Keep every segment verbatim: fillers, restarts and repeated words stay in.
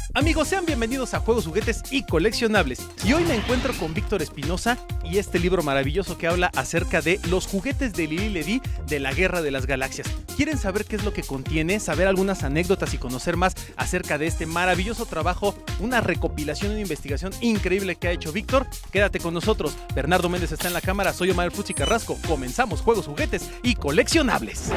Amigos, sean bienvenidos a Juegos, Juguetes y Coleccionables. Y hoy me encuentro con Víctor Espinosa y este libro maravilloso que habla acerca de los juguetes de Lili Ledy de la Guerra de las Galaxias. ¿Quieren saber qué es lo que contiene? ¿Saber algunas anécdotas y conocer más acerca de este maravilloso trabajo? Una recopilación y una investigación increíble que ha hecho Víctor. Quédate con nosotros. Bernardo Méndez está en la cámara, soy Omar Fuchi Carrasco. Comenzamos Juegos, Juguetes y Coleccionables.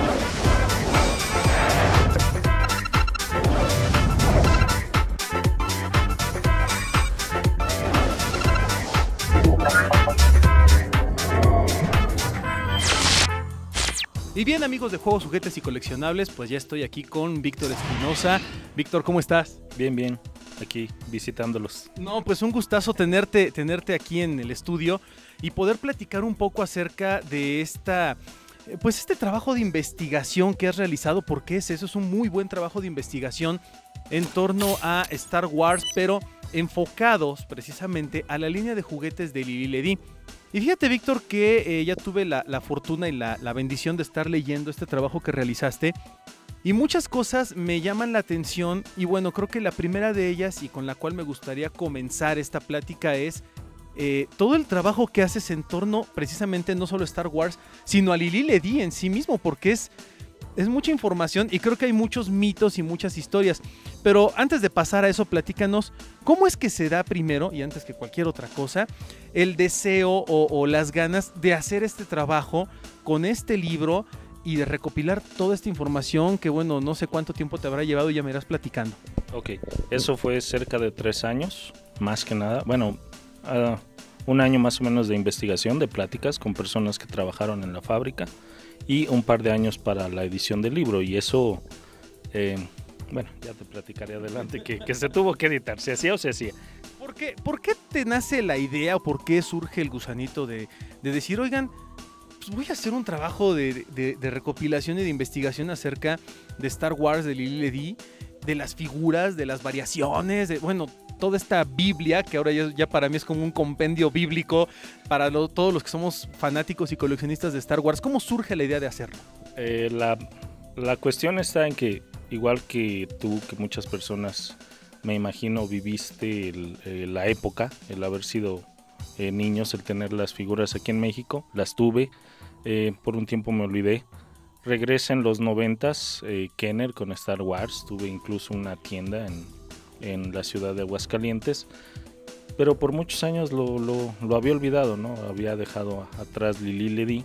Y bien, amigos de Juegos, Juguetes y Coleccionables, pues ya estoy aquí con Víctor Espinosa. Víctor, ¿cómo estás? Bien, bien, aquí visitándolos. No, pues un gustazo tenerte, tenerte aquí en el estudio y poder platicar un poco acerca de esta, pues este trabajo de investigación que has realizado, porque es eso, es un muy buen trabajo de investigación en torno a Star Wars, pero enfocados precisamente a la línea de juguetes de Lili Ledy. Y fíjate, Víctor, que eh, ya tuve la, la fortuna y la, la bendición de estar leyendo este trabajo que realizaste y muchas cosas me llaman la atención y bueno, creo que la primera de ellas y con la cual me gustaría comenzar esta plática es eh, todo el trabajo que haces en torno precisamente no solo a Star Wars, sino a Lili Ledy en sí mismo, porque es... Es mucha información y creo que hay muchos mitos y muchas historias. Pero antes de pasar a eso, platícanos cómo es que se da primero, y antes que cualquier otra cosa, el deseo o, o las ganas de hacer este trabajo con este libro y de recopilar toda esta información que, bueno, no sé cuánto tiempo te habrá llevado y ya me irás platicando. Ok, eso fue cerca de tres años, más que nada. Bueno, uh, un año más o menos de investigación, de pláticas con personas que trabajaron en la fábrica. Y un par de años para la edición del libro, y eso, eh, bueno, ya te platicaré adelante, que, que se tuvo que editar, ¿se hacía o se hacía? ¿Por qué, ¿Por qué te nace la idea o por qué surge el gusanito de, de decir, oigan, pues voy a hacer un trabajo de, de, de recopilación y de investigación acerca de Star Wars, de Lili Ledy, de las figuras, de las variaciones, de, bueno, toda esta Biblia, que ahora ya, ya para mí es como un compendio bíblico para lo, todos los que somos fanáticos y coleccionistas de Star Wars? ¿Cómo surge la idea de hacerlo? Eh, la, la cuestión está en que, igual que tú, que muchas personas, me imagino, viviste el, eh, la época, el haber sido eh, niños, el tener las figuras aquí en México, las tuve, eh, por un tiempo me olvidé. Regresa en los noventas, eh, Kenner con Star Wars, tuve incluso una tienda en en la ciudad de Aguascalientes, pero por muchos años lo, lo, lo había olvidado, ¿no? Había dejado atrás Lili Ledy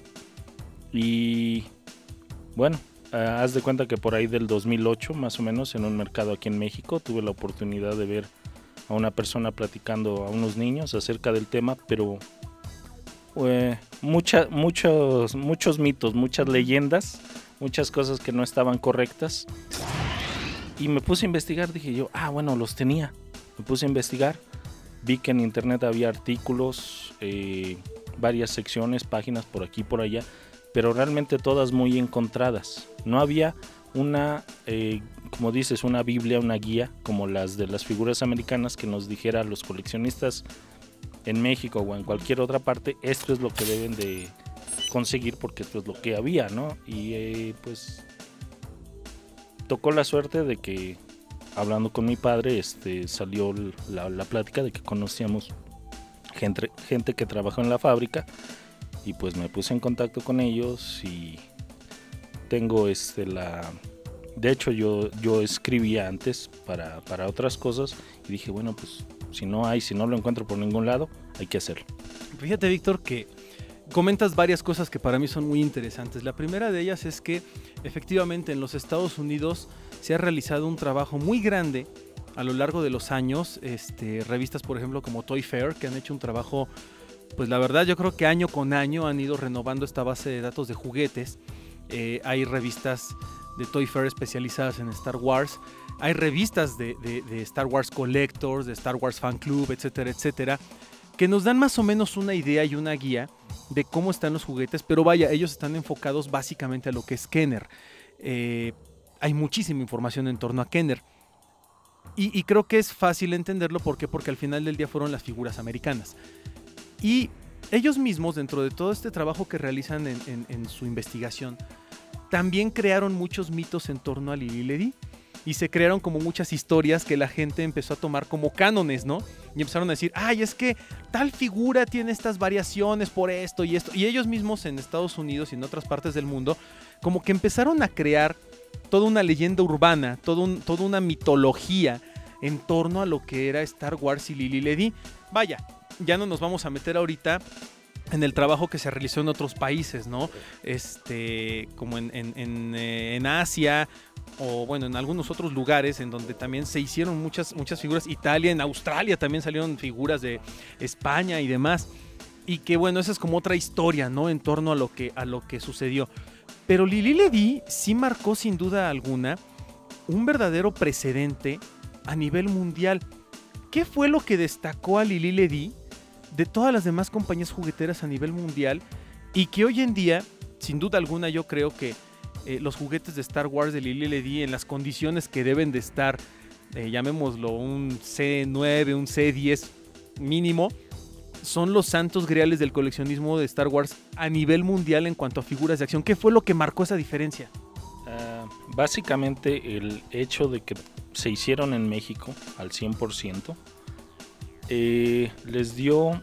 y bueno, eh, haz de cuenta que por ahí del dos mil ocho más o menos, en un mercado aquí en México, tuve la oportunidad de ver a una persona platicando a unos niños acerca del tema, pero eh, mucha, muchos, muchos mitos, muchas leyendas, muchas cosas que no estaban correctas. Y me puse a investigar, dije yo, ah, bueno, los tenía. Me puse a investigar, vi que en internet había artículos, eh, varias secciones, páginas por aquí y por allá, pero realmente todas muy encontradas. No había una, eh, como dices, una Biblia, una guía, como las de las figuras americanas que nos dijera a los coleccionistas en México o en cualquier otra parte, esto es lo que deben de conseguir porque esto es lo que había, ¿no? Y eh, pues... tocó la suerte de que, hablando con mi padre, este, salió la, la plática de que conocíamos gente, gente que trabajó en la fábrica y pues me puse en contacto con ellos y tengo este, la... De hecho yo, yo escribía antes para, para otras cosas y dije, bueno, pues si no hay, si no lo encuentro por ningún lado, hay que hacerlo. Fíjate, Víctor, que comentas varias cosas que para mí son muy interesantes. La primera de ellas es que efectivamente en los Estados Unidos se ha realizado un trabajo muy grande a lo largo de los años. Este, revistas, por ejemplo, como Toy Fair, que han hecho un trabajo, pues la verdad yo creo que año con año han ido renovando esta base de datos de juguetes. Eh, hay revistas de Toy Fair especializadas en Star Wars. Hay revistas de, de, de Star Wars Collectors, de Star Wars Fan Club, etcétera, etcétera, que nos dan más o menos una idea y una guía de cómo están los juguetes, pero vaya, ellos están enfocados básicamente a lo que es Kenner. Eh, hay muchísima información en torno a Kenner. Y, y creo que es fácil entenderlo, ¿por qué? Porque al final del día fueron las figuras americanas. Y ellos mismos, dentro de todo este trabajo que realizan en, en, en su investigación, también crearon muchos mitos en torno a Lili Ledy. y se crearon como muchas historias que la gente empezó a tomar como cánones, ¿no? Y empezaron a decir, ay, es que tal figura tiene estas variaciones por esto y esto. Y ellos mismos en Estados Unidos y en otras partes del mundo, como que empezaron a crear toda una leyenda urbana, todo un, toda una mitología en torno a lo que era Star Wars y Lili Ledy. Vaya, ya no nos vamos a meter ahorita en el trabajo que se realizó en otros países, ¿no? Este, como en, en, en, eh, en Asia, o bueno, en algunos otros lugares en donde también se hicieron muchas, muchas figuras. Italia, en Australia también salieron figuras de España y demás. Y que bueno, esa es como otra historia, ¿no? En torno a lo que, a lo que sucedió. Pero Lili Ledy sí marcó sin duda alguna un verdadero precedente a nivel mundial. ¿Qué fue lo que destacó a Lili Ledy de todas las demás compañías jugueteras a nivel mundial? Y que hoy en día, sin duda alguna, yo creo que eh, los juguetes de Star Wars de Lili Ledy, en las condiciones que deben de estar, eh, llamémoslo un C nueve, un C diez mínimo, son los santos griales del coleccionismo de Star Wars a nivel mundial en cuanto a figuras de acción. ¿Qué fue lo que marcó esa diferencia? Uh, básicamente el hecho de que se hicieron en México al cien por ciento eh, les dio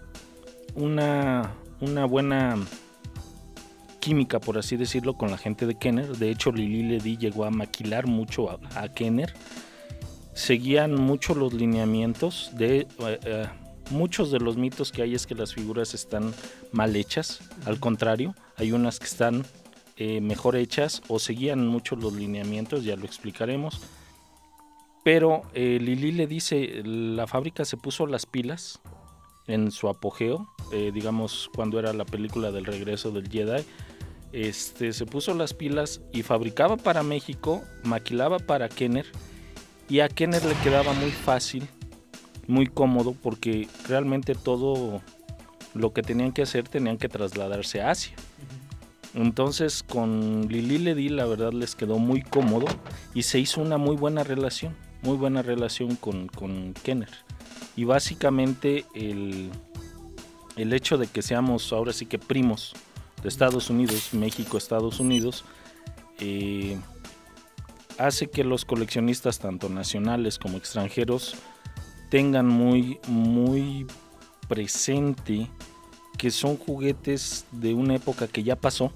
una, una buena química, por así decirlo, con la gente de Kenner. De hecho, Lili Ledy llegó a maquilar mucho a, a Kenner. Seguían mucho los lineamientos de... Uh, uh, muchos de los mitos que hay es que las figuras están mal hechas. Al contrario, hay unas que están eh, mejor hechas o seguían mucho los lineamientos, ya lo explicaremos. Pero eh, Lili le dice, la fábrica se puso las pilas en su apogeo, eh, digamos cuando era la película del regreso del Jedi. Este, se puso las pilas y fabricaba para México, maquilaba para Kenner, y a Kenner le quedaba muy fácil, muy cómodo, porque realmente todo lo que tenían que hacer tenían que trasladarse a Asia. Entonces con Lili Ledy la verdad les quedó muy cómodo y se hizo una muy buena relación, muy buena relación con, con Kenner. Y básicamente el, el hecho de que seamos ahora sí que primos de Estados Unidos, México, Estados Unidos, eh, hace que los coleccionistas tanto nacionales como extranjeros tengan muy, muy presente que son juguetes de una época que ya pasó.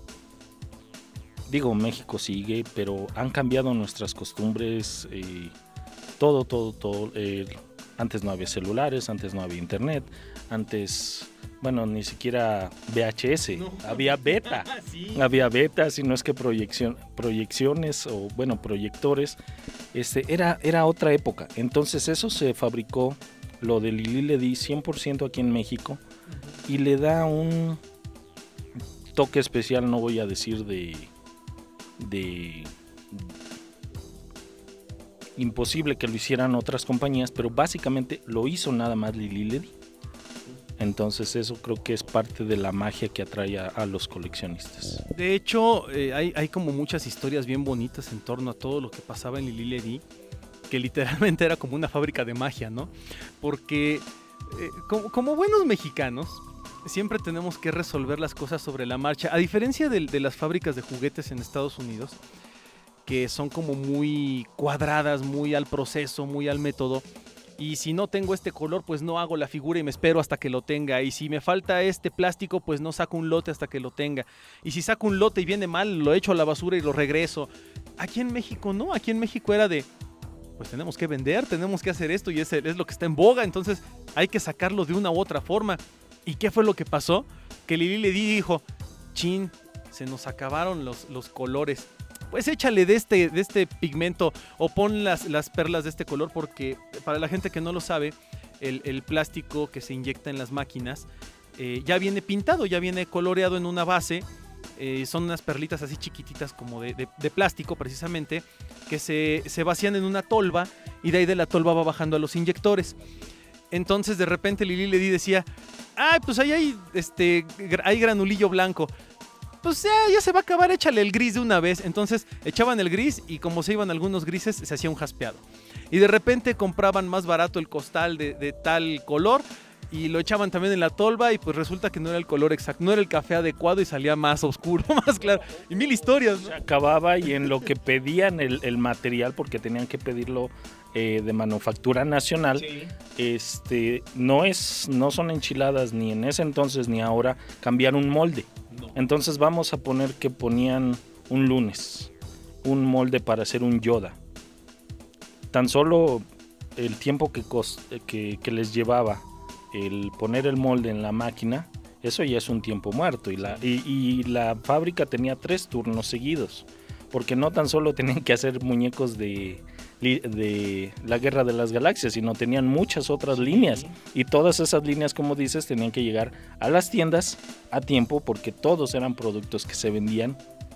Digo, México sigue, pero han cambiado nuestras costumbres, eh, todo, todo, todo. Eh, antes no había celulares, antes no había internet, antes, bueno, ni siquiera V H S, no. Había beta, sí. Había beta, si no es que proyección, proyecciones o, bueno, proyectores. Este, era, era otra época. Entonces eso se fabricó, lo de Lili Ledy cien por ciento aquí en México, uh-huh. Y le da un toque especial, no voy a decir de, de imposible que lo hicieran otras compañías, pero básicamente lo hizo nada más Lili Ledy. Entonces eso creo que es parte de la magia que atrae a, a los coleccionistas. De hecho, eh, hay, hay como muchas historias bien bonitas en torno a todo lo que pasaba en Lili Ledy, que literalmente era como una fábrica de magia, ¿no? Porque eh, como, como buenos mexicanos, siempre tenemos que resolver las cosas sobre la marcha. A diferencia de, de las fábricas de juguetes en Estados Unidos, que son como muy cuadradas, muy al proceso, muy al método. Y si no tengo este color, pues no hago la figura y me espero hasta que lo tenga. Y si me falta este plástico, pues no saco un lote hasta que lo tenga. Y si saco un lote y viene mal, lo echo a la basura y lo regreso. Aquí en México no, aquí en México era de, pues tenemos que vender, tenemos que hacer esto y es, es lo que está en boga. Entonces hay que sacarlo de una u otra forma. ¿Y qué fue lo que pasó? Que Lili Ledy dijo, chin, se nos acabaron los, los colores. Pues échale de este, de este pigmento o pon las, las perlas de este color, porque para la gente que no lo sabe, el, el plástico que se inyecta en las máquinas eh, ya viene pintado, ya viene coloreado en una base. Eh, son unas perlitas así chiquititas como de, de, de plástico precisamente, que se, se vacían en una tolva y de ahí de la tolva va bajando a los inyectores. Entonces de repente Lili Ledy decía, ay, pues ahí hay, este, hay granulillo blanco. Pues ya, ya se va a acabar, échale el gris de una vez. Entonces echaban el gris y como se iban algunos grises, se hacía un jaspeado. Y de repente compraban más barato el costal de, de tal color y lo echaban también en la tolva y pues resulta que no era el color exacto, no era el café adecuado y salía más oscuro, más claro. Y mil historias, ¿no? Se acababa y en lo que pedían el, el material, porque tenían que pedirlo eh, de manufactura nacional, sí. este, no, es, no son enchiladas ni en ese entonces ni ahora cambiar un molde. No. Entonces vamos a poner que ponían un lunes, un molde para hacer un Yoda. Tan solo el tiempo que, cost, que, que les llevaba el poner el molde en la máquina, eso ya es un tiempo muerto. Y la, y, y la fábrica tenía tres turnos seguidos, porque no tan solo tenían que hacer muñecos de, de la Guerra de las Galaxias, sino tenían muchas otras líneas. Y todas esas líneas, como dices, tenían que llegar a las tiendas a tiempo, porque todos eran productos que se vendían.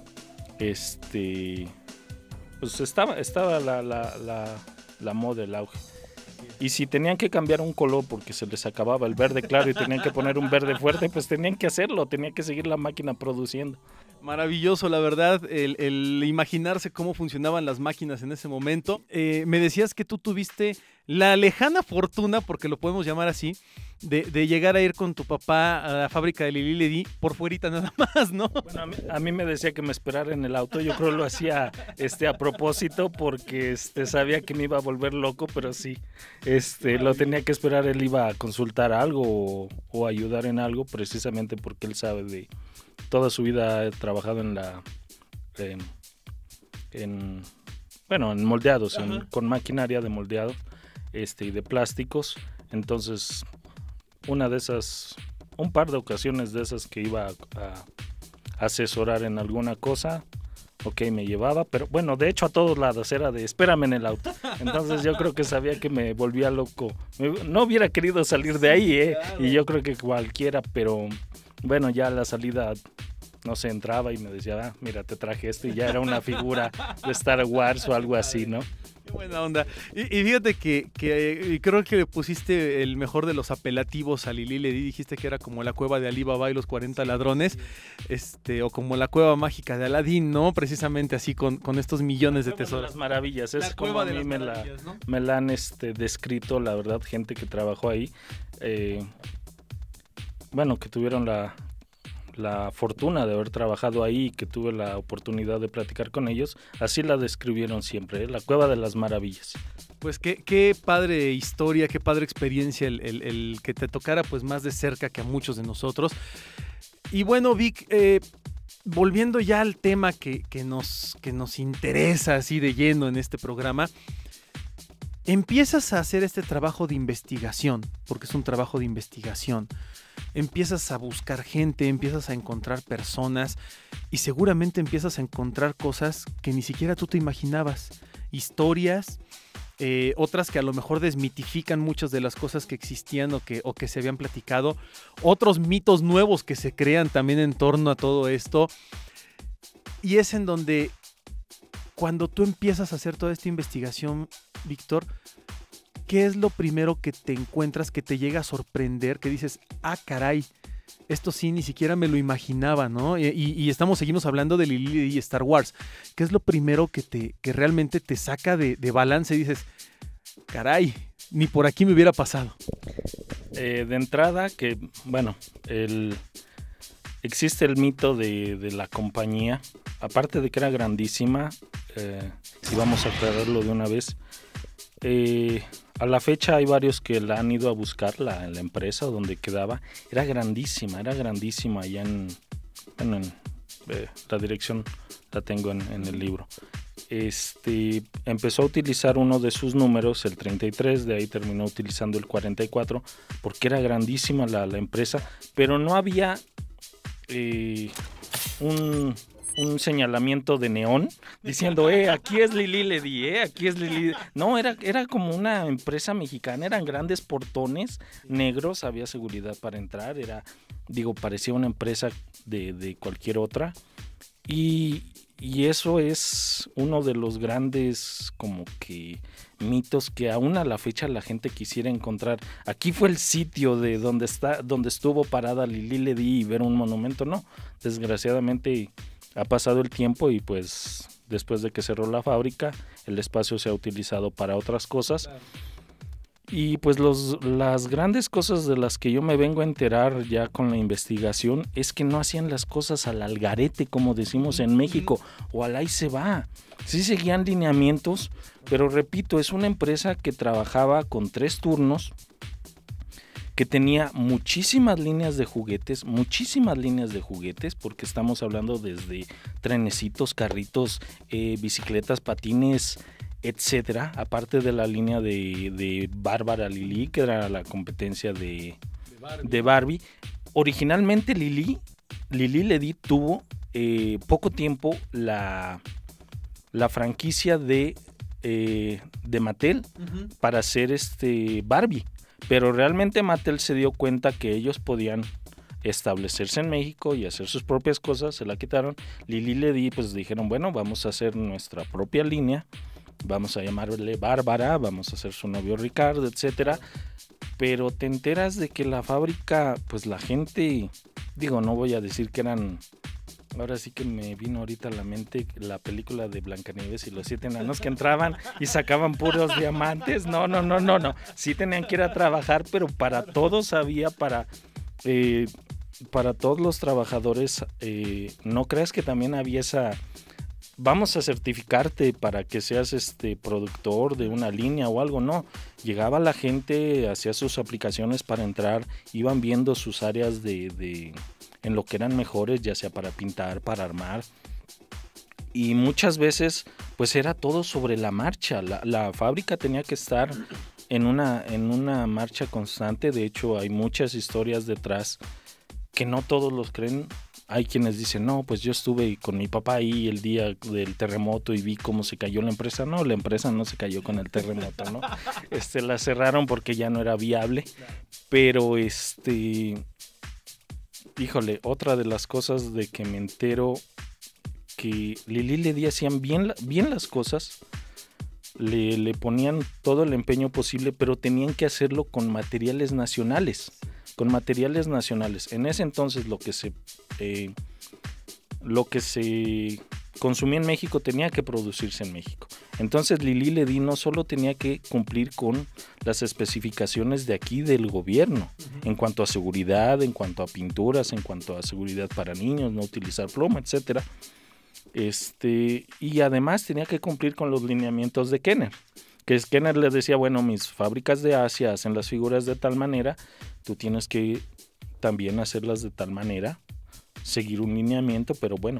Este, pues estaba, estaba la, la, la, la moda, el auge. Y si tenían que cambiar un color porque se les acababa el verde claro y tenían que poner un verde fuerte, pues tenían que hacerlo, tenía que seguir la máquina produciendo. Maravilloso, la verdad, el, el imaginarse cómo funcionaban las máquinas en ese momento. Eh, me decías que tú tuviste la lejana fortuna, porque lo podemos llamar así, de, de llegar a ir con tu papá a la fábrica de Lili Ledi por fuerita nada más, ¿no? Bueno, a mí, a mí me decía que me esperara en el auto, yo creo lo hacía este, a propósito porque este, sabía que me iba a volver loco, pero sí, este, lo tenía que esperar, él iba a consultar algo o, o ayudar en algo, precisamente porque él sabe de... Toda su vida ha trabajado en la, en, en bueno, en moldeados, en, con maquinaria de moldeado este, y de plásticos. Entonces, una de esas, un par de ocasiones de esas que iba a, a asesorar en alguna cosa, ok, me llevaba, pero bueno, de hecho a todos lados era de espérame en el auto. Entonces yo creo que sabía que me volvía loco. No hubiera querido salir de ahí, ¿eh? Y yo creo que cualquiera, pero... Bueno, ya a la salida, no sé, entraba y me decía, ah, mira, te traje esto, y ya era una figura de Star Wars o algo así, ¿no? Qué buena onda. Y, y fíjate que, que creo que le pusiste el mejor de los apelativos a Lili Ledi, dijiste que era como la cueva de Alí Baba y los cuarenta ladrones, este, o como la cueva mágica de Aladín, ¿no? Precisamente así, con, con estos millones de tesoros. Las maravillas, es como a mí me la, ¿no? me la han este, descrito, la verdad, gente que trabajó ahí. Eh, Bueno, que tuvieron la, la fortuna de haber trabajado ahí, que tuve la oportunidad de platicar con ellos, así la describieron siempre, ¿eh? La Cueva de las Maravillas. Pues qué, qué padre historia, qué padre experiencia el, el, el que te tocara pues más de cerca que a muchos de nosotros. Y bueno, Vic, eh, volviendo ya al tema que, que, nos, que nos interesa así de lleno en este programa, empiezas a hacer este trabajo de investigación, porque es un trabajo de investigación. Empiezas a buscar gente, empiezas a encontrar personas y seguramente empiezas a encontrar cosas que ni siquiera tú te imaginabas. Historias, eh, otras que a lo mejor desmitifican muchas de las cosas que existían o que, o que se habían platicado. Otros mitos nuevos que se crean también en torno a todo esto. Y es en donde, cuando tú empiezas a hacer toda esta investigación, Víctor, ¿qué es lo primero que te encuentras, que te llega a sorprender, que dices, ah, caray, esto sí, ni siquiera me lo imaginaba, ¿no? Y, y estamos, seguimos hablando de Lili Ledi y Star Wars. ¿Qué es lo primero que, te, que realmente te saca de, de balance y dices, caray, ni por aquí me hubiera pasado? Eh, de entrada, que, bueno, el, existe el mito de, de la compañía, aparte de que era grandísima, eh, y vamos a aclararlo de una vez, eh, a la fecha hay varios que la han ido a buscar, la, la empresa donde quedaba. Era grandísima, era grandísima allá en, bueno, en eh, la dirección la tengo en, en el libro. Este, empezó a utilizar uno de sus números, el treinta y tres, de ahí terminó utilizando el cuarenta y cuatro, porque era grandísima la, la empresa, pero no había eh, un... un señalamiento de neón diciendo, eh, aquí es Lili Ledi, eh, aquí es Lili. No, era, era como una empresa mexicana, eran grandes portones negros, había seguridad para entrar, era, digo, parecía una empresa de, de cualquier otra. Y, y eso es uno de los grandes como que mitos que aún a la fecha la gente quisiera encontrar. Aquí fue el sitio de donde está, donde estuvo parada Lili Ledi y ver un monumento. No, desgraciadamente ha pasado el tiempo y pues después de que cerró la fábrica, el espacio se ha utilizado para otras cosas. Y pues los, las grandes cosas de las que yo me vengo a enterar ya con la investigación es que no hacían las cosas al algarete, como decimos en México, o al ahí se va. Sí seguían lineamientos, pero repito, es una empresa que trabajaba con tres turnos, que tenía muchísimas líneas de juguetes, muchísimas líneas de juguetes, porque estamos hablando desde trenecitos, carritos, eh, bicicletas, patines, etcétera, aparte de la línea de, de Bárbara Lili, que era la competencia de, de, Barbie. de Barbie. Originalmente Lili, Lili Ledy tuvo eh, poco tiempo la, la franquicia de, eh, de Mattel uh-huh. para hacer este Barbie, pero realmente Mattel se dio cuenta que ellos podían establecerse en México y hacer sus propias cosas, se la quitaron. Lili Ledy pues dijeron, bueno, vamos a hacer nuestra propia línea, vamos a llamarle Bárbara, vamos a hacer su novio Ricardo, etcétera. Pero te enteras de que la fábrica, pues la gente, digo, no voy a decir que eran, ahora sí que me vino ahorita a la mente la película de Blancanieves y los siete enanos que entraban y sacaban puros diamantes. No, no, no, no, no. Sí tenían que ir a trabajar, pero para todos había, para, eh, para todos los trabajadores, eh, no creas que también había esa... Vamos a certificarte para que seas este productor de una línea o algo, no. Llegaba la gente, hacía sus aplicaciones para entrar, iban viendo sus áreas de, de en lo que eran mejores, ya sea para pintar, para armar. Y muchas veces pues era todo sobre la marcha. La, la fábrica tenía que estar en una, en una marcha constante. De hecho, hay muchas historias detrás que no todos los creen. Hay quienes dicen, no, pues yo estuve con mi papá ahí el día del terremoto y vi cómo se cayó la empresa. No, la empresa no se cayó con el terremoto, ¿no? Este, la cerraron porque ya no era viable. Pero, este, híjole, otra de las cosas de que me entero que Lili Ledy hacían bien, bien las cosas, le, le ponían todo el empeño posible, pero tenían que hacerlo con materiales nacionales. Con materiales nacionales. En ese entonces lo que se eh, lo que se consumía en México tenía que producirse en México. Entonces Lili Ledy no solo tenía que cumplir con las especificaciones de aquí del gobierno, uh-huh. en cuanto a seguridad, en cuanto a pinturas, en cuanto a seguridad para niños, no utilizar plomo, etcétera. Este, y además tenía que cumplir con los lineamientos de Kenner. Que Kenner les decía, bueno, mis fábricas de Asia hacen las figuras de tal manera, tú tienes que también hacerlas de tal manera, seguir un lineamiento, pero bueno,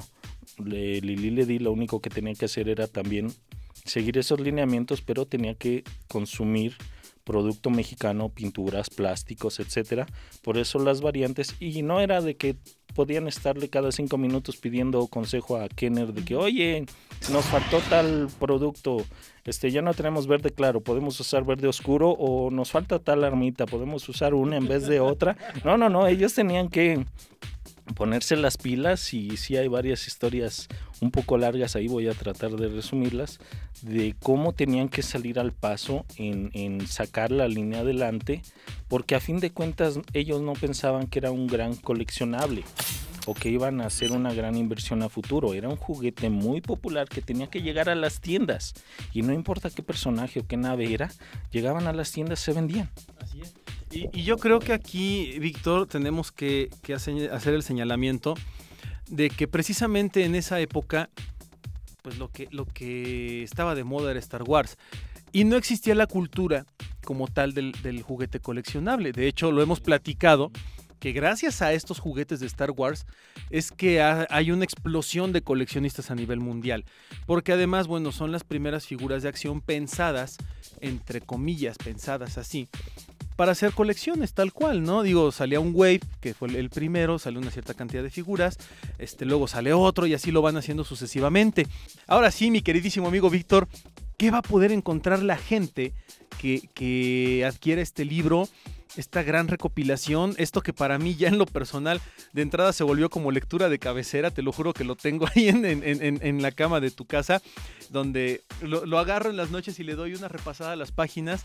Lili Ledy lo único que tenía que hacer era también seguir esos lineamientos, pero tenía que consumir producto mexicano, pinturas, plásticos, etcétera. Por eso las variantes, y no era de que podían estarle cada cinco minutos pidiendo consejo a Kenner de que, oye, nos faltó tal producto, este, ya no tenemos verde claro, podemos usar verde oscuro, o nos falta tal armita, podemos usar una en vez de otra. No, no, no, ellos tenían que ponerse las pilas, y sí hay varias historias un poco largas, ahí voy a tratar de resumirlas, de cómo tenían que salir al paso en, en sacar la línea adelante, porque a fin de cuentas ellos no pensaban que era un gran coleccionable o que iban a hacer una gran inversión a futuro. Era un juguete muy popular que tenía que llegar a las tiendas, y no importa qué personaje o qué nave era, llegaban a las tiendas, se vendían. Así es. Y, y yo creo que aquí, Víctor, tenemos que, que hacer, hacer el señalamiento de que precisamente en esa época, pues lo que, lo que estaba de moda era Star Wars, y no existía la cultura como tal del, del juguete coleccionable. De hecho, lo hemos platicado, que gracias a estos juguetes de Star Wars es que ha, hay una explosión de coleccionistas a nivel mundial, porque además, bueno, son las primeras figuras de acción pensadas, entre comillas, pensadas así, para hacer colecciones tal cual, ¿no? Digo, salía un Wave, que fue el primero, salió una cierta cantidad de figuras, este, luego sale otro, y así lo van haciendo sucesivamente. Ahora sí, mi queridísimo amigo Víctor, ¿qué va a poder encontrar la gente que, que adquiera este libro, esta gran recopilación, esto que para mí ya en lo personal de entrada se volvió como lectura de cabecera? Te lo juro que lo tengo ahí en, en, en, en la cama de tu casa, donde lo, lo agarro en las noches y le doy una repasada a las páginas,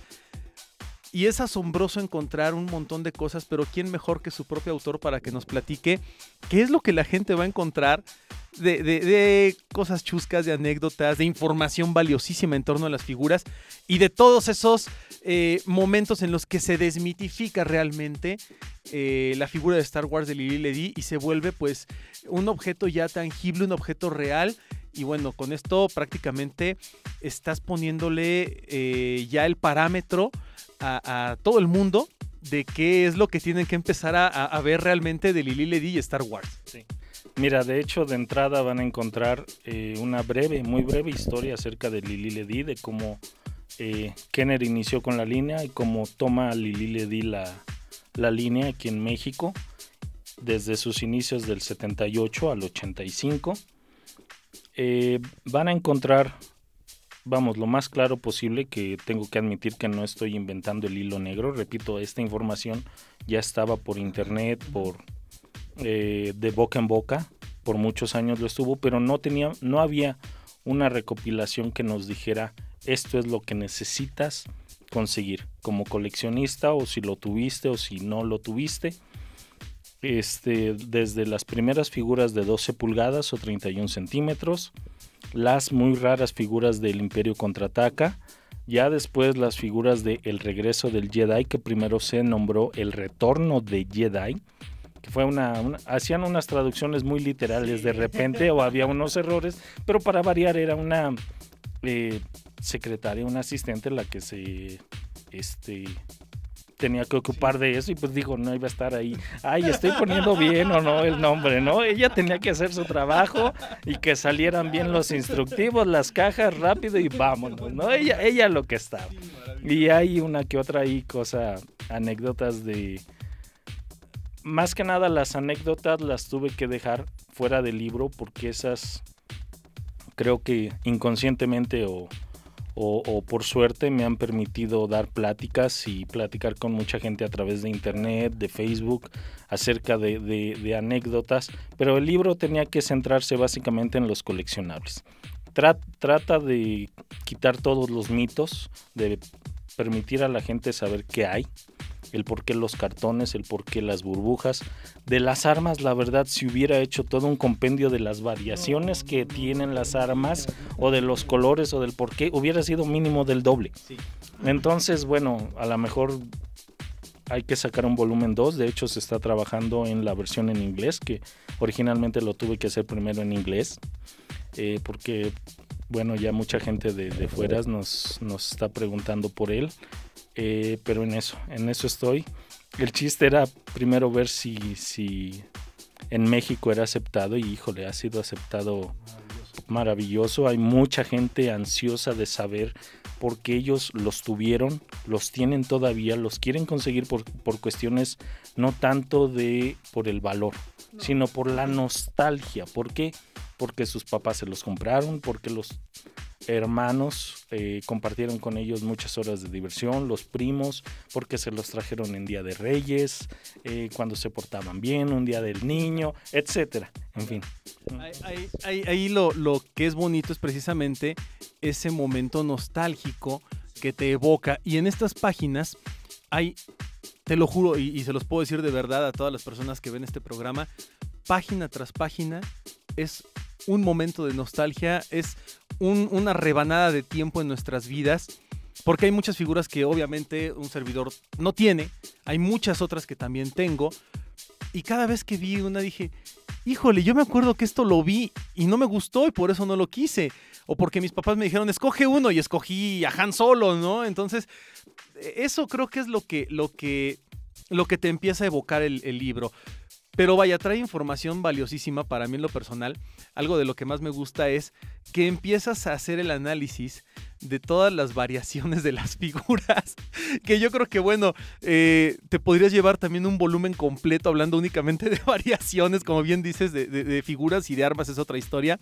y es asombroso encontrar un montón de cosas, pero ¿quién mejor que su propio autor para que nos platique qué es lo que la gente va a encontrar de, de, de cosas chuscas, de anécdotas, de información valiosísima en torno a las figuras y de todos esos eh, momentos en los que se desmitifica realmente eh, la figura de Star Wars de Lili Ledy y se vuelve pues un objeto ya tangible, un objeto real. Y bueno, con esto prácticamente estás poniéndole eh, ya el parámetro a, a todo el mundo de qué es lo que tienen que empezar a, a ver realmente de Lili Ledy y Star Wars. Sí. Mira, de hecho, de entrada van a encontrar eh, una breve, muy breve historia acerca de Lili Ledy, de cómo eh, Kenner inició con la línea y cómo toma Lili Ledy la, la línea aquí en México, desde sus inicios del setenta y ocho al ochenta y cinco. Eh, van a encontrar, vamos, lo más claro posible, que tengo que admitir que no estoy inventando el hilo negro. Repito, esta información ya estaba por internet, por eh, de boca en boca, por muchos años lo estuvo, pero no tenía, no había una recopilación que nos dijera esto es lo que necesitas conseguir como coleccionista, o si lo tuviste o si no lo tuviste. Este, desde las primeras figuras de doce pulgadas o treinta y un centímetros, las muy raras figuras del Imperio Contraataca, ya después las figuras de El Regreso del Jedi, que primero se nombró El Retorno de Jedi, que fue una, una hacían unas traducciones muy literales de repente o había unos errores, pero para variar era una eh, secretaria, una asistente la que se este tenía que ocupar de eso, y pues digo, no iba a estar ahí, ay, estoy poniendo bien o no el nombre, ¿no? Ella tenía que hacer su trabajo y que salieran bien los instructivos, las cajas, rápido y vámonos, ¿no? Ella, ella lo que estaba. Y hay una que otra ahí cosa, anécdotas de... Más que nada las anécdotas las tuve que dejar fuera del libro porque esas creo que inconscientemente o... O, o por suerte me han permitido dar pláticas y platicar con mucha gente a través de internet, de Facebook, acerca de, de, de anécdotas, pero el libro tenía que centrarse básicamente en los coleccionables. Trat, trata de quitar todos los mitos, de permitir a la gente saber qué hay, el por qué los cartones, el por qué las burbujas. De las armas, la verdad, si hubiera hecho todo un compendio de las variaciones que tienen las armas, o de los colores, o del por qué, hubiera sido mínimo del doble. Entonces, bueno, a lo mejor hay que sacar un volumen dos. De hecho, se está trabajando en la versión en inglés, que originalmente lo tuve que hacer primero en inglés, eh, porque, bueno, ya mucha gente de, de fuera nos, nos está preguntando por él. Eh, pero en eso, en eso estoy. El chiste era primero ver si, si en México era aceptado, y híjole, ha sido aceptado maravilloso. maravilloso. Hay mucha gente ansiosa de saber por qué ellos los tuvieron, los tienen todavía, los quieren conseguir por, por cuestiones no tanto de por el valor, no. sino por la nostalgia. ¿Por qué? Porque sus papás se los compraron, porque los hermanos eh, compartieron con ellos muchas horas de diversión, los primos, porque se los trajeron en Día de Reyes, eh, cuando se portaban bien, un Día del Niño, etcétera. En fin. Ahí, ahí, ahí lo, lo que es bonito es precisamente ese momento nostálgico que te evoca, y en estas páginas hay, te lo juro, y, y se los puedo decir de verdad a todas las personas que ven este programa, página tras página es un momento de nostalgia, es un, una rebanada de tiempo en nuestras vidas, porque hay muchas figuras que obviamente un servidor no tiene, hay muchas otras que también tengo, y cada vez que vi una dije, híjole, yo me acuerdo que esto lo vi y no me gustó y por eso no lo quise, o porque mis papás me dijeron, escoge uno, y escogí a Han Solo, ¿no? Entonces, eso creo que es lo que, lo que, lo que te empieza a evocar el, el libro. Pero vaya, trae información valiosísima para mí en lo personal. Algo de lo que más me gusta es que empiezas a hacer el análisis de todas las variaciones de las figuras, que yo creo que, bueno, eh, te podrías llevar también un volumen completo hablando únicamente de variaciones, como bien dices, de, de, de figuras, y de armas es otra historia.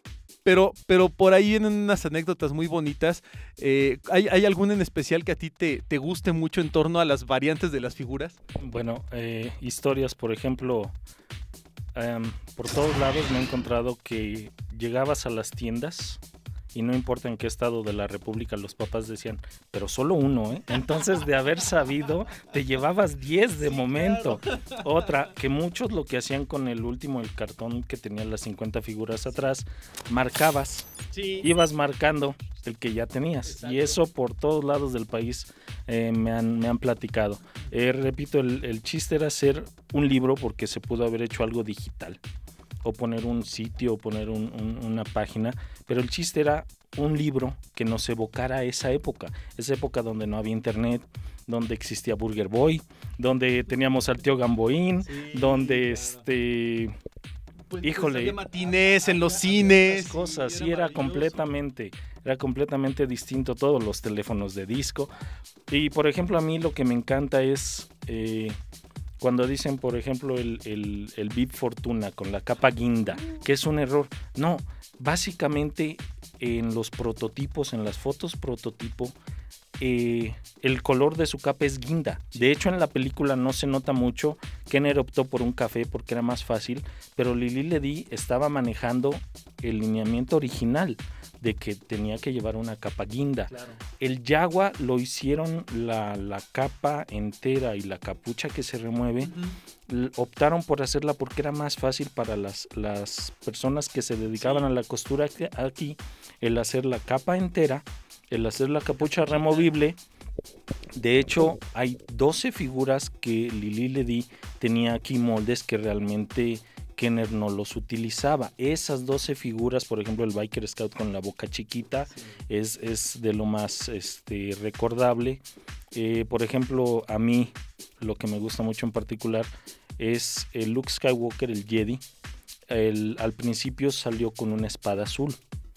Pero, pero por ahí vienen unas anécdotas muy bonitas. Eh, ¿hay, ¿Hay alguna en especial que a ti te, te guste mucho en torno a las variantes de las figuras? Bueno, eh, historias, por ejemplo, um, por todos lados me he encontrado que llegabas a las tiendas y no importa en qué estado de la república, los papás decían, pero solo uno, ¿eh? Entonces, de haber sabido, te llevabas diez de momento. Otra, que muchos lo que hacían con el último, el cartón que tenía las cincuenta figuras atrás, marcabas, Sí. ibas marcando el que ya tenías. Exacto. Y eso por todos lados del país eh, me, han, me han platicado. Eh, repito, el, el chiste era hacer un libro porque se pudo haber hecho algo digital, o poner un sitio, o poner un, un, una página, pero el chiste era un libro que nos evocara esa época, esa época donde no había internet, donde existía Burger Boy, donde teníamos al tío Gamboín, sí, donde este... Pues, híjole, pues matinés en los cines, cosas, sí, era, era completamente, era completamente distinto, todos los teléfonos de disco. Y por ejemplo, a mí lo que me encanta es eh, cuando dicen, por ejemplo, el, el, el Bib Fortuna con la capa guinda, que es un error. No, básicamente en los prototipos, en las fotos prototipo, Eh, el color de su capa es guinda. De hecho, en la película no se nota mucho. Kenner optó por un café porque era más fácil, pero Lili Ledy estaba manejando el lineamiento original de que tenía que llevar una capa guinda. Claro. El Jaguar lo hicieron la, la capa entera y la capucha que se remueve. Uh-huh. Optaron por hacerla porque era más fácil para las, las personas que se dedicaban sí. a la costura aquí, el hacer la capa entera, el hacer la capucha removible. De hecho, hay doce figuras que Lili Ledy tenía aquí, moldes que realmente Kenner no los utilizaba. Esas doce figuras, por ejemplo, el Biker Scout con la boca chiquita, sí. es, es de lo más este, recordable. Eh, por ejemplo, a mí, lo que me gusta mucho en particular es el Luke Skywalker, el Jedi. El, al principio salió con una espada azul.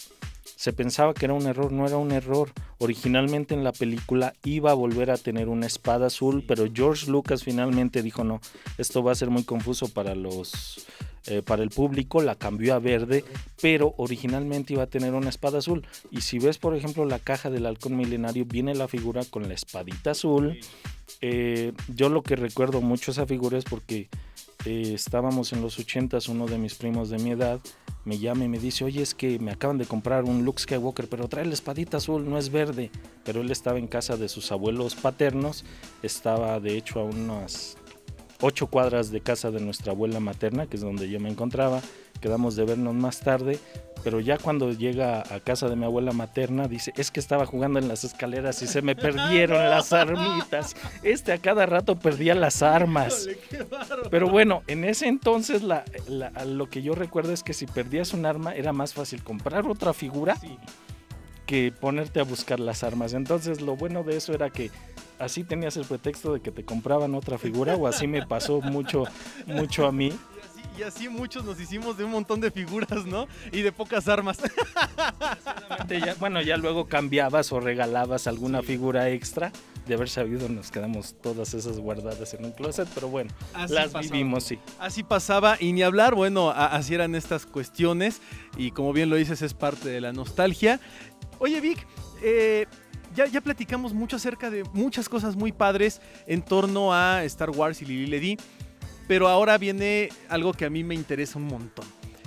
Se pensaba que era un error, no era un error. Originalmente en la película iba a volver a tener una espada azul, pero George Lucas finalmente dijo no, esto va a ser muy confuso para los eh, para el público, la cambió a verde, pero originalmente iba a tener una espada azul. Y si ves, por ejemplo, la caja del Halcón Milenario, viene la figura con la espadita azul. Eh, yo lo que recuerdo mucho esa figura es porque eh, estábamos en los ochentas, uno de mis primos de mi edad me llama y me dice, oye, es que me acaban de comprar un Luke Skywalker, pero trae la espadita azul, no es verde. Pero él estaba en casa de sus abuelos paternos, estaba de hecho a unas ocho cuadras de casa de nuestra abuela materna, que es donde yo me encontraba. Quedamos de vernos más tarde, pero ya cuando llega a casa de mi abuela materna, dice, es que estaba jugando en las escaleras y se me perdieron las armitas. Este a cada rato perdía las armas. Pero bueno, en ese entonces la, la, lo que yo recuerdo es que si perdías un arma era más fácil comprar otra figura sí. que ponerte a buscar las armas. Entonces lo bueno de eso era que así tenías el pretexto de que te compraban otra figura, o así me pasó mucho, mucho a mí. Y así muchos nos hicimos de un montón de figuras, ¿no? Y de pocas armas. Ya, bueno, ya luego cambiabas o regalabas alguna sí. figura extra. De haber sabido, nos quedamos todas esas guardadas en un closet, pero bueno, así las pasaba. Vivimos, sí. Así pasaba, y ni hablar, bueno, a, así eran estas cuestiones, y como bien lo dices, es parte de la nostalgia. Oye, Vic, eh... Ya, ya platicamos mucho acerca de muchas cosas muy padres en torno a Star Wars y Lili Ledy, pero ahora viene algo que a mí me interesa un montón.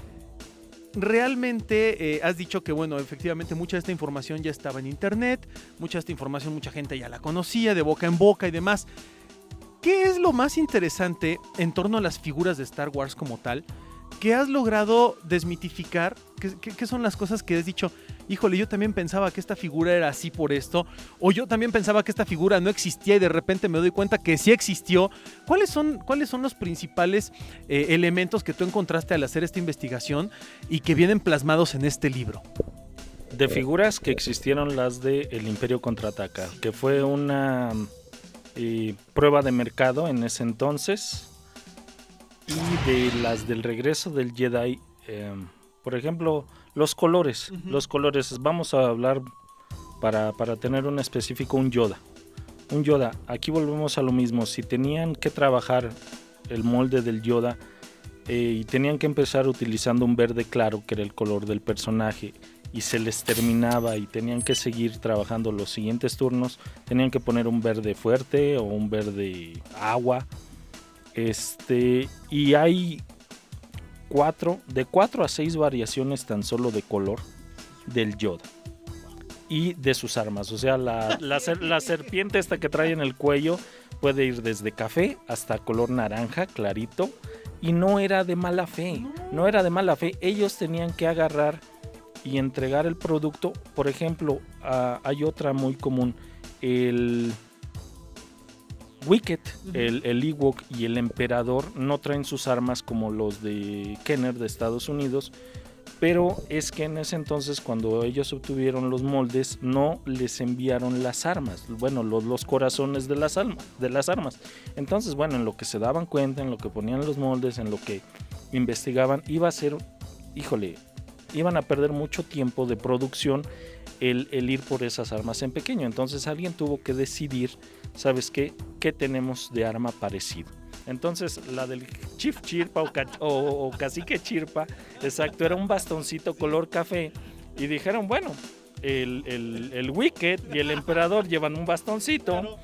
Realmente eh, has dicho que, bueno, efectivamente mucha de esta información ya estaba en internet, mucha de esta información mucha gente ya la conocía de boca en boca y demás. ¿Qué es lo más interesante en torno a las figuras de Star Wars como tal? ¿Qué has logrado desmitificar? ¿Qué, qué, qué son las cosas que has dicho? Híjole, yo también pensaba que esta figura era así por esto, o yo también pensaba que esta figura no existía y de repente me doy cuenta que sí existió. ¿Cuáles son, cuáles son los principales eh, elementos que tú encontraste al hacer esta investigación y que vienen plasmados en este libro? De figuras que existieron las de El Imperio Contraataca, que fue una eh, prueba de mercado en ese entonces, y de las del regreso del Jedi, eh, por ejemplo, los colores, uh-huh. los colores, vamos a hablar para, para tener un específico, un Yoda, un Yoda, aquí volvemos a lo mismo, si tenían que trabajar el molde del Yoda eh, y tenían que empezar utilizando un verde claro, que era el color del personaje, y se les terminaba y tenían que seguir trabajando los siguientes turnos, tenían que poner un verde fuerte o un verde agua, este, y hay cuatro, de cuatro a seis variaciones tan solo de color del Yoda. y de sus armas. O sea, la, la, la serpiente esta que trae en el cuello puede ir desde café hasta color naranja, clarito, y no era de mala fe, no era de mala fe. Ellos tenían que agarrar y entregar el producto. Por ejemplo, uh, hay otra muy común, el Wicket, uh-huh. el, el Ewok y el Emperador no traen sus armas como los de Kenner de Estados Unidos, pero es que en ese entonces, cuando ellos obtuvieron los moldes, no les enviaron las armas, bueno, los, los corazones de las, almas, de las armas. Entonces, bueno, en lo que se daban cuenta, en lo que ponían los moldes, en lo que investigaban, iba a ser, híjole, iban a perder mucho tiempo de producción el, el ir por esas armas en pequeño. Entonces alguien tuvo que decidir, ¿sabes qué? ¿Qué tenemos de arma parecido? Entonces la del Chief Chirpa o, ca- o, o Cacique Chirpa, exacto, era un bastoncito color café, y dijeron, bueno, el, el, el Wicked y el Emperador llevan un bastoncito,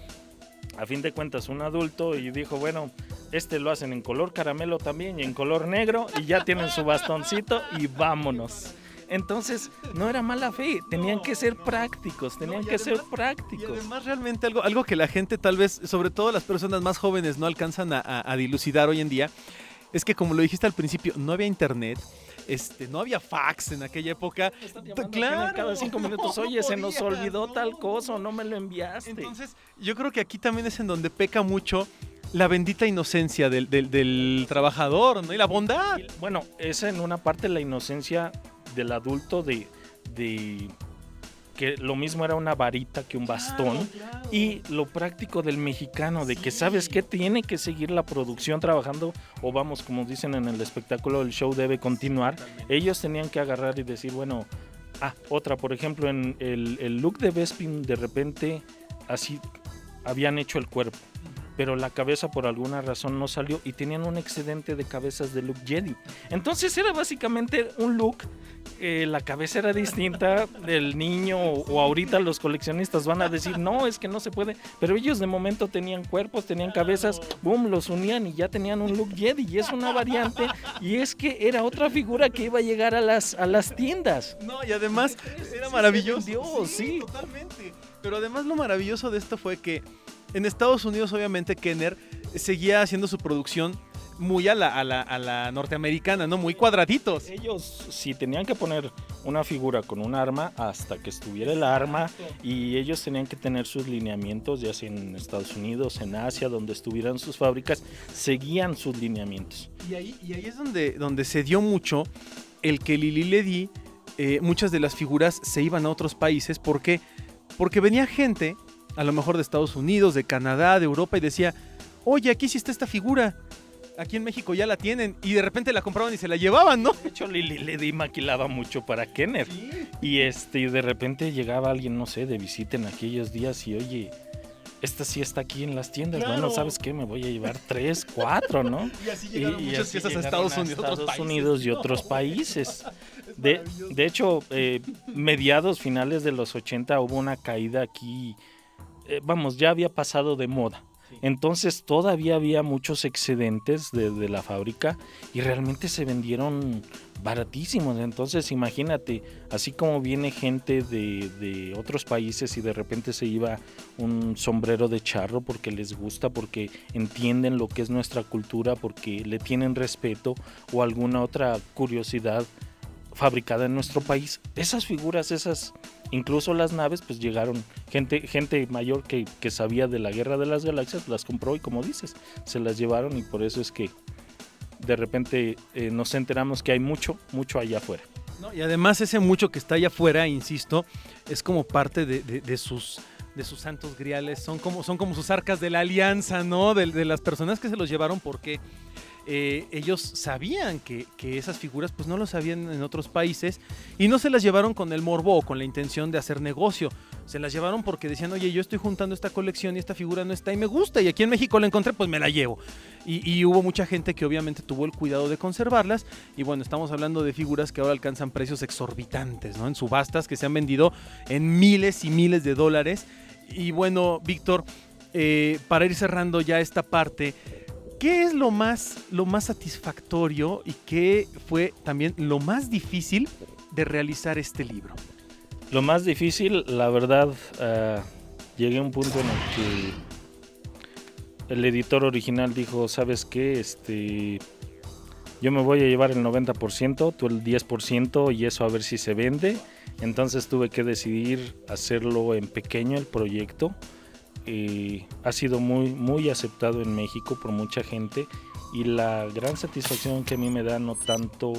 a fin de cuentas un adulto, y dijo, bueno, este lo hacen en color caramelo también y en color negro, y ya tienen su bastoncito y vámonos. Entonces, no era mala fe, tenían que ser prácticos, tenían no, que además, ser prácticos. Y además realmente algo, algo que la gente tal vez, sobre todo las personas más jóvenes, no alcanzan a, a, a dilucidar hoy en día, es que como lo dijiste al principio, no había internet, este, no había fax en aquella época. Claro, cada cinco minutos, oye, se nos olvidó no. tal cosa, no me lo enviaste. Entonces, yo creo que aquí también es en donde peca mucho la bendita inocencia del, del, del trabajador, ¿no? Y la bondad. Bueno, es en una parte la inocencia del adulto, de, de que lo mismo era una varita que un bastón, claro, claro. Y lo práctico del mexicano, de sí. que sabes que tiene que seguir la producción trabajando, o vamos, como dicen en el espectáculo, el show debe continuar. Totalmente. Ellos tenían que agarrar y decir, bueno, ah, otra, por ejemplo, en el, el look de Bespin, de repente así habían hecho el cuerpo, pero la cabeza por alguna razón no salió y tenían un excedente de cabezas de look Jedi. Entonces era básicamente un look, eh, la cabeza era distinta del niño, o, o ahorita los coleccionistas van a decir, no, es que no se puede, pero ellos de momento tenían cuerpos, tenían cabezas, boom, los unían y ya tenían un look Jedi, y es una variante, y es que era otra figura que iba a llegar a las, a las tiendas. No, y además era maravilloso. Dios, sí, sí, totalmente. Pero además lo maravilloso de esto fue que en Estados Unidos, obviamente, Kenner seguía haciendo su producción muy a la, a la, a la norteamericana, ¿no? Muy cuadraditos. Ellos sí tenían que poner una figura con un arma hasta que estuviera el arma, y ellos tenían que tener sus lineamientos, ya sea en Estados Unidos, en Asia, donde estuvieran sus fábricas, seguían sus lineamientos. Y ahí, y ahí es donde, donde se dio mucho el que Lili Ledy, eh, muchas de las figuras se iban a otros países. ¿Por qué? Porque venía gente, a lo mejor de Estados Unidos, de Canadá, de Europa, y decía, oye, aquí sí está esta figura, aquí en México ya la tienen, y de repente la compraban y se la llevaban, ¿no? De hecho, Lili Ledy maquilaba mucho para Kenner, ¿sí? Y este, de repente llegaba alguien, no sé, de visita en aquellos días, y oye, esta sí está aquí en las tiendas, claro. Bueno, ¿sabes qué? Me voy a llevar tres, cuatro, ¿no? Y así llegaron y, muchas y piezas a Estados Unidos, a Estados otros Unidos países. y otros países. De, de hecho, eh, mediados, finales de los ochenta, hubo una caída aquí. Eh, vamos, ya había pasado de moda. Sí. Entonces todavía había muchos excedentes de, de la fábrica, y realmente se vendieron baratísimos. Entonces imagínate, así como viene gente de, de otros países y de repente se lleva un sombrero de charro porque les gusta, porque entienden lo que es nuestra cultura, porque le tienen respeto, o alguna otra curiosidad fabricada en nuestro país, esas figuras, esas, incluso las naves, pues llegaron, gente, gente mayor que, que sabía de la Guerra de las Galaxias, las compró, y como dices, se las llevaron, y por eso es que de repente eh, nos enteramos que hay mucho, mucho allá afuera. No, y además ese mucho que está allá afuera, insisto, es como parte de, de, de sus de sus santos griales, son como, son como sus arcas de la alianza, ¿no? De, de las personas que se los llevaron, porque Eh, ellos sabían que, que esas figuras pues no lo sabían en otros países, y no se las llevaron con el morbo o con la intención de hacer negocio, se las llevaron porque decían, oye, yo estoy juntando esta colección y esta figura no está y me gusta, y aquí en México la encontré, pues me la llevo. Y, y hubo mucha gente que obviamente tuvo el cuidado de conservarlas, y bueno, estamos hablando de figuras que ahora alcanzan precios exorbitantes, ¿no? En subastas que se han vendido en miles y miles de dólares. Y bueno, Víctor, eh, para ir cerrando ya esta parte, ¿qué es lo más, lo más satisfactorio y qué fue también lo más difícil de realizar este libro? Lo más difícil, la verdad, uh, llegué a un punto en el que el editor original dijo, ¿sabes qué? Este, yo me voy a llevar el noventa por ciento, tú el diez por ciento y eso a ver si se vende. Entonces tuve que decidir hacerlo en pequeño el proyecto. Eh, ha sido muy, muy aceptado en México por mucha gente y la gran satisfacción que a mí me da, no tanto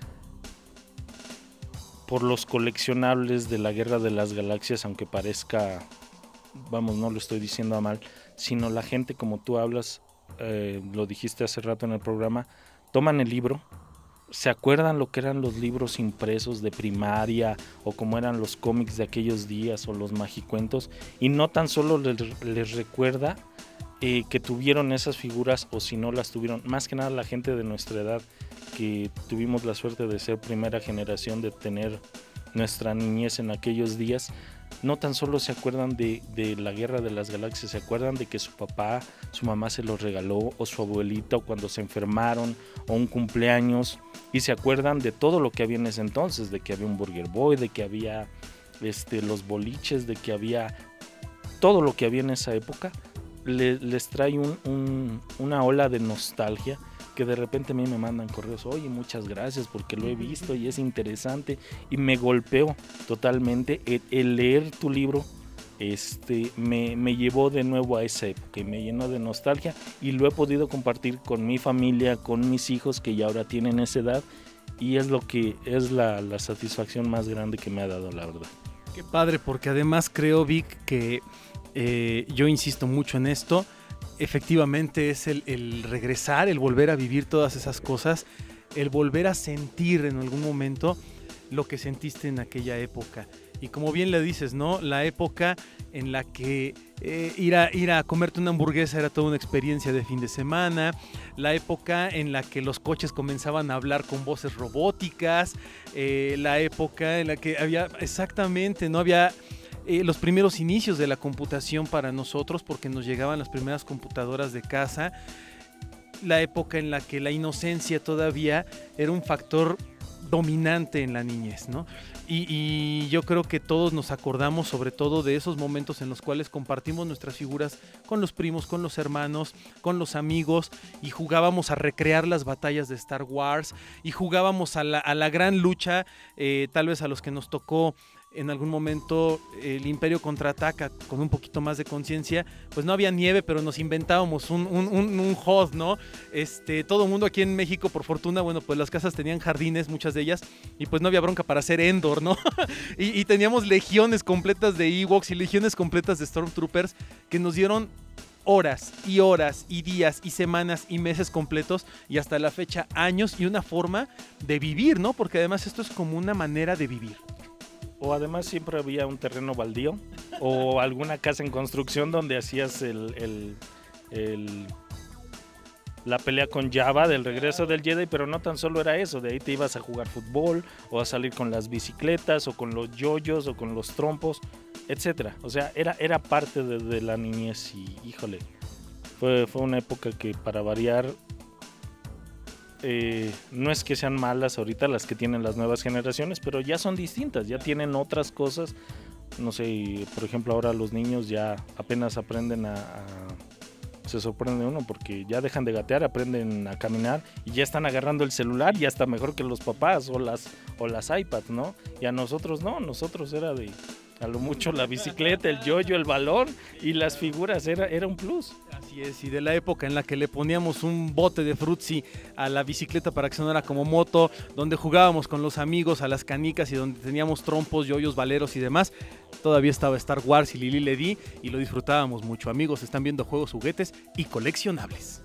por los coleccionables de la Guerra de las Galaxias, aunque parezca, vamos, no lo estoy diciendo a mal, sino la gente, como tú hablas, eh, lo dijiste hace rato en el programa, toman el libro, se acuerdan lo que eran los libros impresos de primaria o como eran los cómics de aquellos días o los magicuentos, y no tan solo les, les recuerda eh, que tuvieron esas figuras, o si no las tuvieron, más que nada la gente de nuestra edad que tuvimos la suerte de ser primera generación, de tener nuestra niñez en aquellos días, no tan solo se acuerdan de, de la Guerra de las Galaxias, se acuerdan de que su papá, su mamá se los regaló, o su abuelita, o cuando se enfermaron, o un cumpleaños, y se acuerdan de todo lo que había en ese entonces, de que había un Burger Boy, de que había este, los boliches, de que había todo lo que había en esa época. Le, les trae un, un, una ola de nostalgia, que de repente a mí me mandan correos, oye, muchas gracias porque lo he visto y es interesante, y me golpeó totalmente. El, el leer tu libro este, me, me llevó de nuevo a esa época y me llenó de nostalgia, y lo he podido compartir con mi familia, con mis hijos que ya ahora tienen esa edad, y es lo que es la, la satisfacción más grande que me ha dado, la verdad. Qué padre, porque además creo, Vic, que eh, yo insisto mucho en esto. Efectivamente es el, el regresar, el volver a vivir todas esas cosas, el volver a sentir en algún momento lo que sentiste en aquella época. Y como bien le dices, ¿no? La época en la que eh, ir, a, ir a comerte una hamburguesa era toda una experiencia de fin de semana, la época en la que los coches comenzaban a hablar con voces robóticas, eh, la época en la que había exactamente, no había... Eh, los primeros inicios de la computación para nosotros, porque nos llegaban las primeras computadoras de casa, la época en la que la inocencia todavía era un factor dominante en la niñez, ¿no? Y, y yo creo que todos nos acordamos sobre todo de esos momentos en los cuales compartimos nuestras figuras con los primos, con los hermanos, con los amigos, y jugábamos a recrear las batallas de Star Wars, y jugábamos a la, a la gran lucha, eh, tal vez a los que nos tocó en algún momento el Imperio Contraataca con un poquito más de conciencia, pues no había nieve, pero nos inventábamos un, un, un, un H O D, ¿no? Este, todo el mundo aquí en México, por fortuna, bueno, pues las casas tenían jardines, muchas de ellas, y pues no había bronca para hacer Endor, ¿no? y, y teníamos legiones completas de Ewoks y legiones completas de Stormtroopers que nos dieron horas y horas y días y semanas y meses completos, y hasta la fecha años, y una forma de vivir, ¿no? Porque además esto es como una manera de vivir. O además siempre había un terreno baldío o alguna casa en construcción donde hacías el, el, el, la pelea con Jabba del regreso del Jedi, pero no tan solo era eso, de ahí te ibas a jugar fútbol o a salir con las bicicletas o con los yoyos o con los trompos, etcétera. O sea, era, era parte de, de la niñez, y híjole, fue, fue una época que, para variar, Eh, no es que sean malas ahorita las que tienen las nuevas generaciones, pero ya son distintas, ya tienen otras cosas. No sé, por ejemplo, ahora los niños ya apenas aprenden a, a se sorprende uno porque ya dejan de gatear, aprenden a caminar y ya están agarrando el celular, y hasta mejor que los papás o las o las iPads, ¿no? Y a nosotros no, nosotros era de a lo mucho la bicicleta, el yoyo, el balón y las figuras, era, era un plus. Así es, y de la época en la que le poníamos un bote de frutzi a la bicicleta para que sonara como moto, donde jugábamos con los amigos a las canicas y donde teníamos trompos, yoyos, valeros y demás, todavía estaba Star Wars y Lili Ledi, y lo disfrutábamos mucho. Amigos, están viendo Juegos, Juguetes y Coleccionables.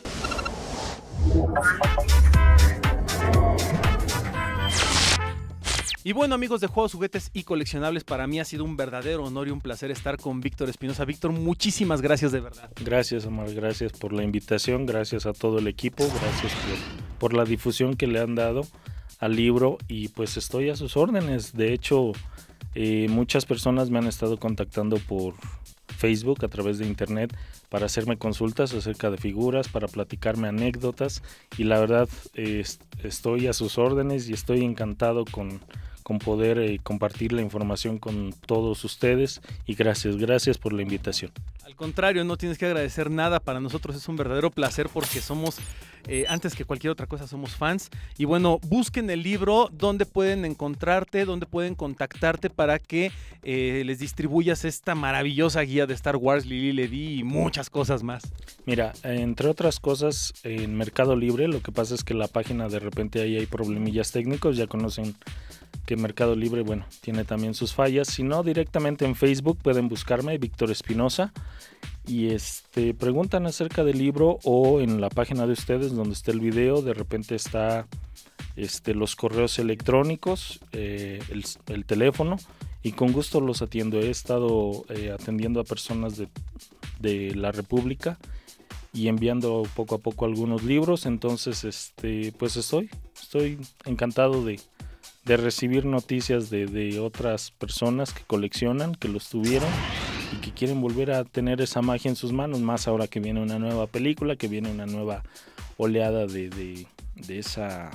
Y bueno, amigos de Juegos, Juguetes y Coleccionables, para mí ha sido un verdadero honor y un placer estar con Víctor Espinosa. Víctor, muchísimas gracias de verdad. Gracias, Omar, gracias por la invitación, gracias a todo el equipo, gracias por, por la difusión que le han dado al libro, y pues estoy a sus órdenes. De hecho, eh, muchas personas me han estado contactando por Facebook, a través de internet, para hacerme consultas acerca de figuras, para platicarme anécdotas, y la verdad eh, estoy a sus órdenes y estoy encantado con con poder eh, compartir la información con todos ustedes, y gracias, gracias por la invitación. Al contrario, no tienes que agradecer nada, para nosotros es un verdadero placer porque somos, eh, antes que cualquier otra cosa, somos fans. Y bueno, busquen el libro, donde pueden encontrarte, donde pueden contactarte para que eh, les distribuyas esta maravillosa guía de Star Wars, Lili le di y muchas cosas más. Mira, entre otras cosas, en Mercado Libre, lo que pasa es que la página de repente ahí hay problemillas técnicos, ya conocen que Mercado Libre, bueno, tiene también sus fallas. Si no, directamente en Facebook pueden buscarme, Víctor Espinosa, y este preguntan acerca del libro, o en la página de ustedes donde está el video, de repente está este, los correos electrónicos, eh, el, el teléfono, y con gusto los atiendo. He estado eh, atendiendo a personas de, de la República y enviando poco a poco algunos libros, entonces este pues estoy, estoy encantado de de recibir noticias de, de otras personas que coleccionan, que los tuvieron y que quieren volver a tener esa magia en sus manos, más ahora que viene una nueva película, que viene una nueva oleada de, de, de esa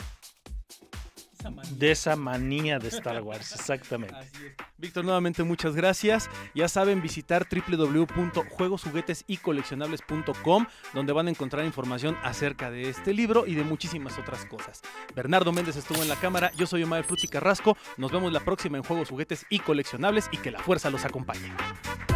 de esa manía de Star Wars, exactamente. Así es. Víctor, nuevamente muchas gracias. Ya saben, visitar doble u doble u doble u punto juegos juguetes y coleccionables punto com, donde van a encontrar información acerca de este libro y de muchísimas otras cosas. Bernardo Méndez estuvo en la cámara, yo soy Omar Frutti Carrasco. Nos vemos la próxima en Juegos, Juguetes y Coleccionables, y que la fuerza los acompañe.